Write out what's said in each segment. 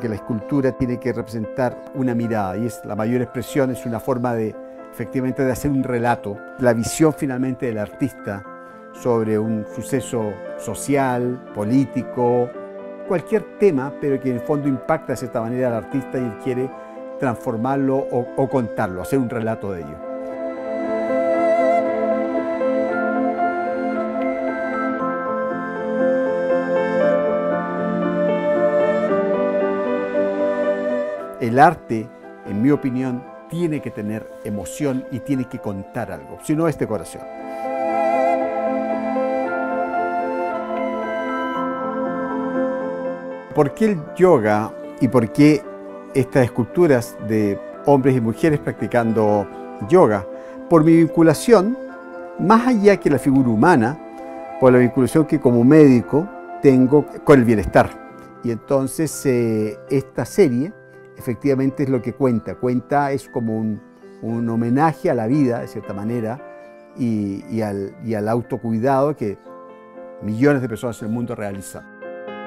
que la escultura tiene que representar una mirada y la mayor expresión es una forma de, efectivamente, de hacer un relato, la visión finalmente del artista sobre un suceso social, político, cualquier tema, pero que en el fondo impacta de cierta manera al artista y él quiere transformarlo o contarlo, hacer un relato de ello. El arte, en mi opinión, tiene que tener emoción y tiene que contar algo, si no es decoración. ¿Por qué el yoga y por qué estas esculturas de hombres y mujeres practicando yoga? Por mi vinculación, más allá que la figura humana, por la vinculación que como médico tengo con el bienestar. Y entonces esta serie efectivamente es lo que cuenta, es como un homenaje a la vida, de cierta manera, y al autocuidado que millones de personas en el mundo realizan.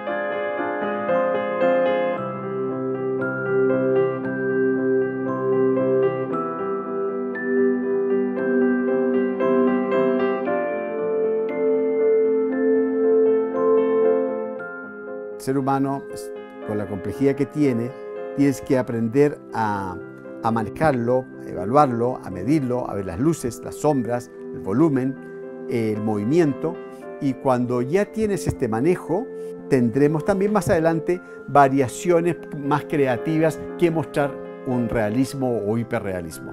El ser humano, con la complejidad que tiene, tienes que aprender a manejarlo, a evaluarlo, a medirlo, a ver las luces, las sombras, el volumen, el movimiento. Y cuando ya tienes este manejo, tendremos también más adelante variaciones más creativas que mostrar un realismo o hiperrealismo.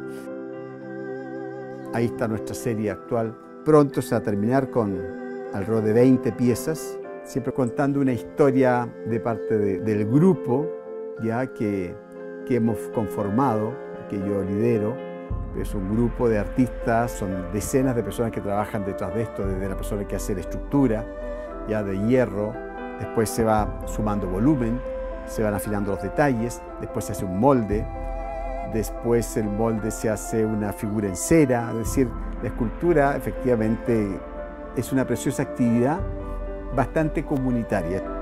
Ahí está nuestra serie actual. Pronto se va a terminar con alrededor de 20 piezas, siempre contando una historia de parte del grupo ya que hemos conformado, que yo lidero. Es un grupo de artistas, son decenas de personas que trabajan detrás de esto, desde la persona que hace la estructura, ya de hierro, después se va sumando volumen, se van afilando los detalles, después se hace un molde, después el molde se hace una figura en cera, es decir, la escultura efectivamente es una preciosa actividad bastante comunitaria.